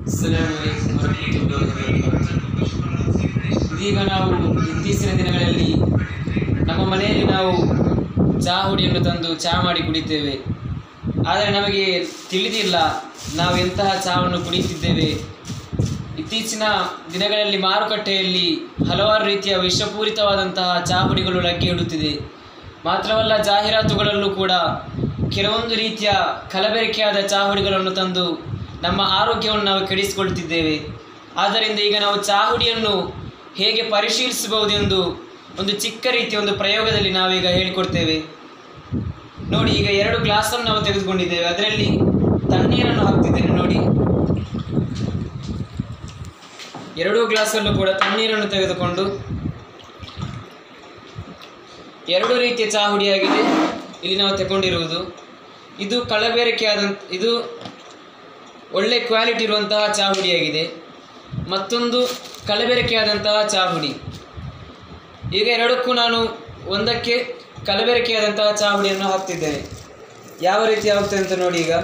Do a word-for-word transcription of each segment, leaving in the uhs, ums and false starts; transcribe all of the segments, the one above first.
ಅಸ್ಸಲಾಮು ಅಲೈಕುಂ ವರಹಮತುಲ್ಲಾಹಿ ವಬರಕಾತುಹು. ಇದೀಗ ನಾವು ಇತ್ತೀಚಿನ ದಿನಗಳಲ್ಲಿ ನಮ್ಮ ಮನೆಯಲ್ಲಿ ನಾವು ಚಹಾ ಹುಡಿಯನ್ನು ತಂದು ಚಹಾ ಮಾಡಿ ಕುಡಿತೇವೆ. ಆದರೆ ನಮಗೆ ತಿಳಿದಿಲ್ಲ ನಾವು ಎಂತಹ ಚಹಾವನ್ನು ಕುಡಿಯುತ್ತಿದ್ದೇವೆ. ಇತ್ತೀಚಿನ ದಿನಗಳಲ್ಲಿ ಮಾರುಕಟ್ಟೆಯಲ್ಲಿ ಹಲವಾರು ರೀತಿಯ ವಿಷಪೂರಿತವಾದಂತಹ ಚಹಾ ಪುಡಿಗಳು ಲಗ್ಗೆ ಇಡುತ್ತಿದೆ. ಮಾತ್ರವಲ್ಲ, ಜಾಹೀರಾತುಗಳಲ್ಲೂ ಕೂಡ ಕೆಲವೊಂದು ರೀತಿಯ ಕಲಬೆರಕೆಯಾದ ಚಹಾ ಹುಡಿಗಳನ್ನು ತಂದು ನಮ್ಮ ಆರೋಗ್ಯವನ್ನು ನಾವು ಕೆಡಿಸಿಕೊಳ್ಳುತ್ತಿದ್ದೇವೆ. ಆದ್ದರಿಂದ ಈಗ ನಾವು ಚಹಾ ಹುಡಿಯನ್ನು ಹೇಗೆ ಪರಿಶೀಲಿಸಬಹುದೆಂದು ಒಂದು ಚಿಕ್ಕ ರೀತಿಯ ಒಂದು ಪ್ರಯೋಗದಲ್ಲಿ ನಾವೀಗ ಹೇಳಿಕೊಡ್ತೇವೆ. ನೋಡಿ, ಈಗ ಎರಡು ಗ್ಲಾಸನ್ನು ನಾವು ತೆಗೆದುಕೊಂಡಿದ್ದೇವೆ. ಅದರಲ್ಲಿ ತಣ್ಣೀರನ್ನು ಹಾಕ್ತಿದ್ದೇನೆ. ನೋಡಿ, ಎರಡೂ ಗ್ಲಾಸಲ್ಲೂ ಕೂಡ ತಣ್ಣೀರನ್ನು ತೆಗೆದುಕೊಂಡು ಎರಡು ರೀತಿಯ ಚಹಾ ಹುಡಿಯಾಗಿದೆ ಇಲ್ಲಿ ನಾವು ತಗೊಂಡಿರುವುದು. ಇದು ಕಲಬೆರಕೆಯಾದಂಥ, ಇದು ಒಳ್ಳೆ ಕ್ವಾಲಿಟಿ ಇರುವಂತಹ ಚಹಾ ಹುಡಿಯಾಗಿದೆ. ಮತ್ತೊಂದು ಕಲಬೆರಕೆಯಾದಂತಹ ಚಹಾ ಹುಡಿ. ಈಗ ಎರಡಕ್ಕೂ ನಾನು ಒಂದಕ್ಕೆ ಕಲಬೆರಕೆಯಾದಂತಹ ಚಹಾ ಹುಡಿಯನ್ನು ಹಾಕ್ತಿದ್ದೇನೆ. ಯಾವ ರೀತಿ ಆಗುತ್ತೆ ಅಂತ ನೋಡಿ. ಈಗ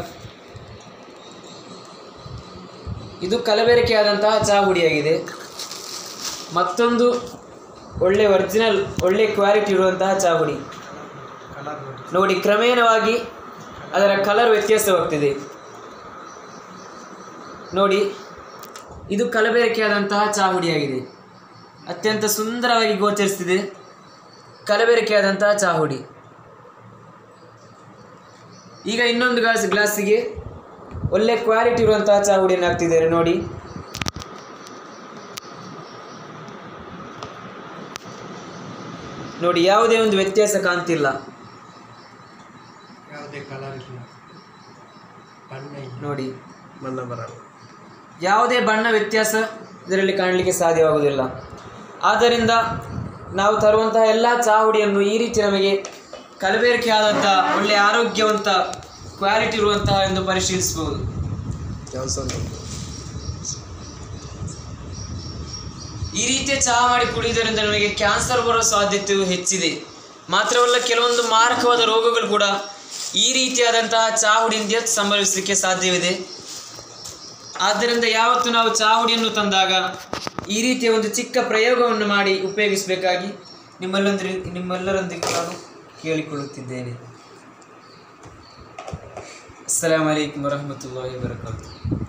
ಇದು ಕಲಬೆರಕೆಯಾದಂತಹ ಚಹಾ ಹುಡಿಯಾಗಿದೆ. ಮತ್ತೊಂದು ಒಳ್ಳೆ ಒರಿಜಿನಲ್ ಒಳ್ಳೆ ಕ್ವಾಲಿಟಿ ಇರುವಂತಹ ಚಹಾ ಹುಡಿ. ನೋಡಿ, ಕ್ರಮೇಣವಾಗಿ ಅದರ ಕಲರ್ ವ್ಯತ್ಯಾಸವಾಗ್ತಿದೆ. ನೋಡಿ, ಇದು ಕಲಬೆರಕೆಯಾದಂತಹ ಚಹಾ ಹುಡಿಯಾಗಿದೆ. ಅತ್ಯಂತ ಸುಂದರವಾಗಿ ಗೋಚರಿಸ್ತಿದೆ ಕಲಬೆರಕೆಯಾದಂತಹ ಚಹಾ ಹುಡಿ. ಈಗ ಇನ್ನೊಂದು ಗ್ಲಾಸ್ ಗ್ಲಾಸಿಗೆ ಒಳ್ಳೆ ಕ್ವಾಲಿಟಿ ಇರುವಂತಹ ಚಹಾ ಹುಡಿಯನ್ನು ಹಾಕ್ತಿದ್ದಾರೆ. ನೋಡಿ, ನೋಡಿ ಯಾವುದೇ ಒಂದು ವ್ಯತ್ಯಾಸ ಕಾಣ್ತಿಲ್ಲ. ನೋಡಿ, ಬಣ್ಣ ಬರಲ್ಲ, ಯಾವುದೇ ಬಣ್ಣ ವ್ಯತ್ಯಾಸ ಇದರಲ್ಲಿ ಕಾಣಲಿಕ್ಕೆ ಸಾಧ್ಯವಾಗುವುದಿಲ್ಲ. ಆದ್ದರಿಂದ ನಾವು ತರುವಂತಹ ಎಲ್ಲ ಚಹಾ ಹುಡಿಯನ್ನು ಈ ರೀತಿ ನಮಗೆ ಕಲಬೆರಕೆಯಾದಂಥ ಒಳ್ಳೆಯ ಆರೋಗ್ಯವಂತ ಕ್ವಾಲಿಟಿ ಇರುವಂತಹ ಎಂದು ಪರಿಶೀಲಿಸಬಹುದು. ಈ ರೀತಿಯ ಚಹಾ ಮಾಡಿ ಕುಡಿಯುವುದರಿಂದ ನಮಗೆ ಕ್ಯಾನ್ಸರ್ ಬರುವ ಸಾಧ್ಯತೆಯು ಹೆಚ್ಚಿದೆ. ಮಾತ್ರವಲ್ಲ, ಕೆಲವೊಂದು ಮಾರಕವಾದ ರೋಗಗಳು ಕೂಡ ಈ ರೀತಿಯಾದಂತಹ ಚಹಾ ಹುಡಿಯಿಂದ ಸಂಭವಿಸಲಿಕ್ಕೆ ಸಾಧ್ಯವಿದೆ. ಆದ್ದರಿಂದ ಯಾವತ್ತು ನಾವು ಚಹಾ ಹುಡಿಯನ್ನು ತಂದಾಗ ಈ ರೀತಿಯ ಒಂದು ಚಿಕ್ಕ ಪ್ರಯೋಗವನ್ನು ಮಾಡಿ ಉಪಯೋಗಿಸಬೇಕಾಗಿ ನಿಮ್ಮೆಲ್ಲೊಂದಿಗೆ ನಿಮ್ಮೆಲ್ಲರೊಂದಿಗೆ ನಾನು ಕೇಳಿಕೊಳ್ಳುತ್ತಿದ್ದೇನೆ. ಅಸ್ಸಲಾಮು ಅಲೈಕುಂ ವರಹಮತುಲ್ಲಾಹಿ ವಬರಕಾತುಹು.